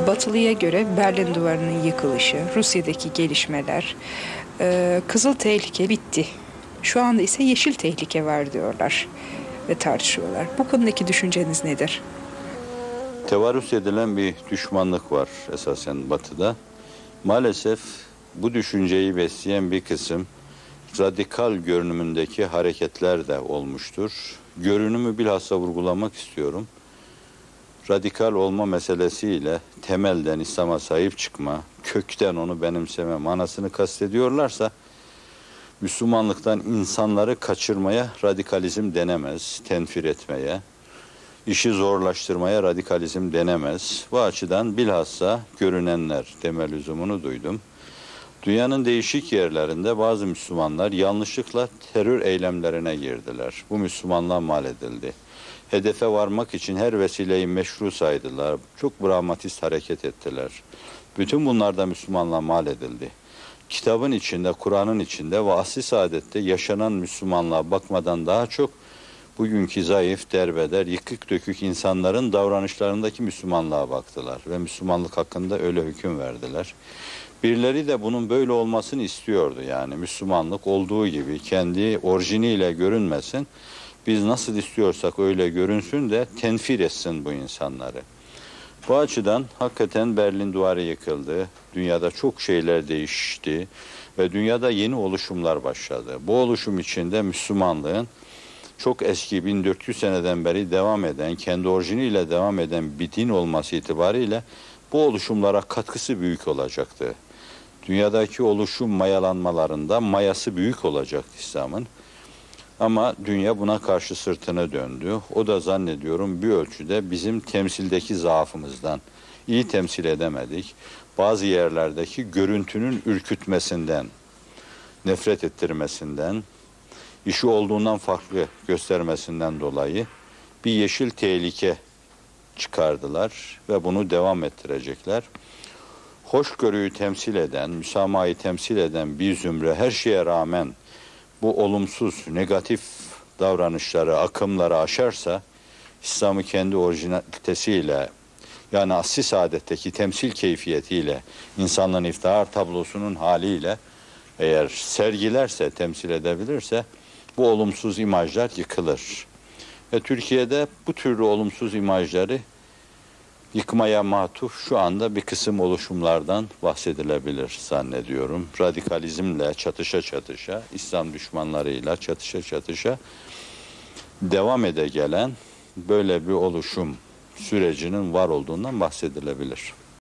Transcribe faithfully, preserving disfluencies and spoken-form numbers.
Batılı'ya göre Berlin Duvarı'nın yıkılışı, Rusya'daki gelişmeler, e, Kızıl Tehlike bitti. Şu anda ise Yeşil Tehlike var diyorlar ve tartışıyorlar. Bu konudaki düşünceniz nedir? Tevarüs edilen bir düşmanlık var esasen Batı'da. Maalesef bu düşünceyi besleyen bir kısım radikal görünümündeki hareketler de olmuştur. Görünümü bilhassa vurgulamak istiyorum. Radikal olma meselesiyle temelden İslam'a sahip çıkma, kökten onu benimseme manasını kastediyorlarsa, Müslümanlıktan insanları kaçırmaya radikalizm denemez, tenfir etmeye, işi zorlaştırmaya radikalizm denemez. Bu açıdan bilhassa görünenler deme lüzumunu duydum. Dünyanın değişik yerlerinde bazı Müslümanlar yanlışlıkla terör eylemlerine girdiler. Bu Müslümanlığa mal edildi. Hedefe varmak için her vesileyi meşru saydılar. Çok pragmatist hareket ettiler. Bütün bunlar da Müslümanlığa mal edildi. Kitabın içinde, Kur'an'ın içinde ve asr-ı saadette yaşanan Müslümanlığa bakmadan daha çok bugünkü zayıf, derbeder, yıkık dökük insanların davranışlarındaki Müslümanlığa baktılar ve Müslümanlık hakkında öyle hüküm verdiler. Birileri de bunun böyle olmasını istiyordu, yani Müslümanlık olduğu gibi kendi orijiniyle görünmesin, biz nasıl istiyorsak öyle görünsün de tenfir etsin bu insanları. Bu açıdan hakikaten Berlin Duvarı yıkıldı, dünyada çok şeyler değişti ve dünyada yeni oluşumlar başladı. Bu oluşum içinde Müslümanlığın çok eski bin dört yüz seneden beri devam eden, kendi orijiniyle devam eden bir din olması itibariyle bu oluşumlara katkısı büyük olacaktı. Dünyadaki oluşum mayalanmalarında mayası büyük olacaktı İslam'ın. Ama dünya buna karşı sırtını döndü. O da zannediyorum bir ölçüde bizim temsildeki zaafımızdan, iyi temsil edemedik. Bazı yerlerdeki görüntünün ürkütmesinden, nefret ettirmesinden, işi olduğundan farklı göstermesinden dolayı bir yeşil tehlike çıkardılar ve bunu devam ettirecekler. Hoşgörüyü temsil eden, müsamahayı temsil eden bir zümre her şeye rağmen bu olumsuz, negatif davranışları, akımları aşarsa, İslam'ı kendi orijinalitesiyle, yani asr-ı saadetteki temsil keyfiyetiyle, insanlığın iftihar tablosunun haliyle eğer sergilerse, temsil edebilirse, bu olumsuz imajlar yıkılır. Ve Türkiye'de bu türlü olumsuz imajları yıkmaya matuf şu anda bir kısım oluşumlardan bahsedilebilir zannediyorum. Radikalizmle çatışa çatışa, İslam düşmanlarıyla çatışa çatışa devam ede gelen böyle bir oluşum sürecinin var olduğundan bahsedilebilir.